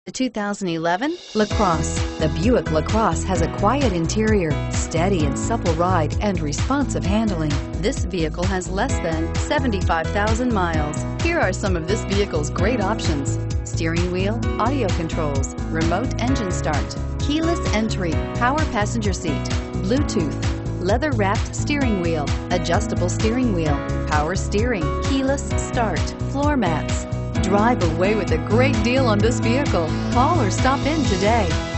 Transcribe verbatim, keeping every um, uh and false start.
The two thousand eleven LaCrosse. The Buick LaCrosse has a quiet interior, steady and supple ride, and responsive handling. This vehicle has less than seventy-five thousand miles. Here are some of this vehicle's great options: steering wheel audio controls, remote engine start, keyless entry, power passenger seat, Bluetooth, leather-wrapped steering wheel, adjustable steering wheel, power steering, keyless start, floor mats. Drive away with a great deal on this vehicle. Call or stop in today.